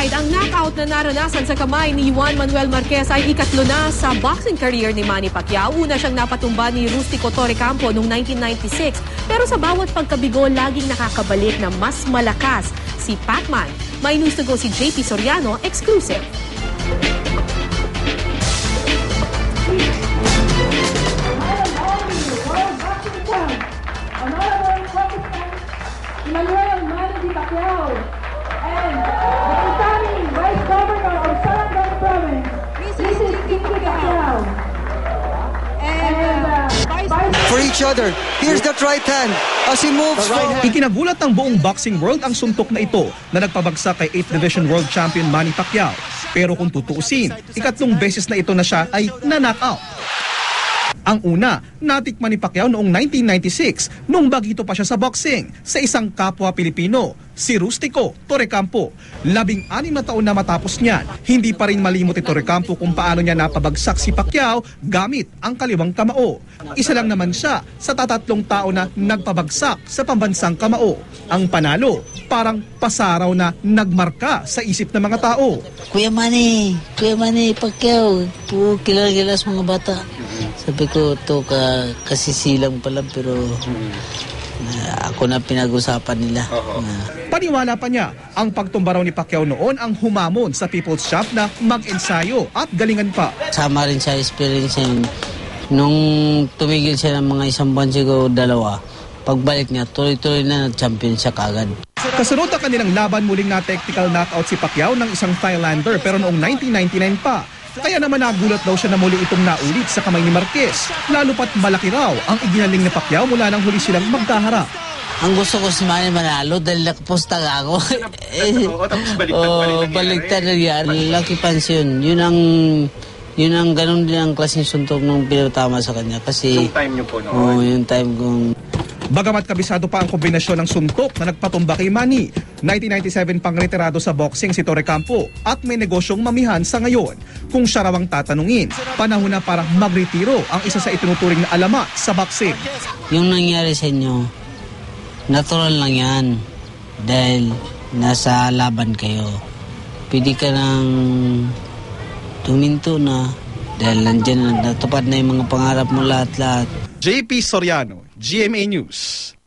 aside, ang knockout na naranasan sa kamay ni Juan Manuel Marquez ay ikatlo na sa boxing career ni Manny Pacquiao. Una siyang napatumba ni Rustico Torrecampo noong 1996. Pero sa bawat pagkabigo, laging nakakabalik na mas malakas si Pacman. May news to go si JP Soriano, exclusive. Manuel Manny Pacquiao and the incoming Vice Governor of Sarangani Province, Mrs. Jinky Pacquiao. For each other, here's that right hand as he moves forward. Ikinagulat ng buong boxing world ang suntok na ito na nagpabagsak kay 8th Division World Champion Manny Pacquiao. Pero kung tutuusin, ikatlong beses na ito na siya ay na-knockout. Ang una, natikman ni Pacquiao noong 1996 nung bagito pa siya sa boxing sa isang kapwa Pilipino, si Rustico Torrecampo. 16 na taon na matapos niyan, hindi pa rin malimot ni Torrecampo kung paano niya napabagsak si Pacquiao gamit ang kaliwang kamao. Isa lang naman siya sa tatatlong tao na nagpabagsak sa pambansang kamao. Ang panalo, parang pasaraw na nagmarka sa isip ng mga tao. Kuya Manny Pacquiao, kilala sa mga bata. Sabi ko, ito kasisilang pala, pero ako na pinag-usapan nila. Paniwala pa niya, ang pagtumba raw ni Pacquiao noon ang humamon sa People's Champ na mag-ensayo at galingan pa. Sama rin sa experience yun. Nung tumigil siya ng mga isang buwan siguro, 2, pagbalik niya, tuloy-tuloy na nag-champion siya kagad. Kasunod ang kanilang laban, muling na technical knockout si Pacquiao ng isang Thailander pero noong 1999 pa. Kaya naman nagulat daw siya na muli itong naulit sa kamay ni Marquez. Lalo pat malaki raw ang iginaling ni Pacquiao mula nang huli silang magkaharap. Ang gusto ko si Manny manalo dahil nakapostag ako. Baligtad na yan. Lucky punch yun. Yun ang ganun din ang klaseng suntok nung pinatama sa kanya. Kasi yung time niyo po noon. yung time kong... Bagamat kabisado pa ang kombinasyon ng suntok na nagpatumba kay Manny, 1997 pang retirado sa boxing si Torrecampo at may negosyong mamihan sa ngayon. Kung siya raw ang tatanungin, panahon na para magretiro ang isa sa itinuturing na alamat sa boxing. Yung nangyari sa inyo, natural lang yan dahil nasa laban kayo. Pwede ka nang tuminto na dahil nandiyan natupad na yung mga pangarap mo lahat-lahat. JP Soriano, GMA News.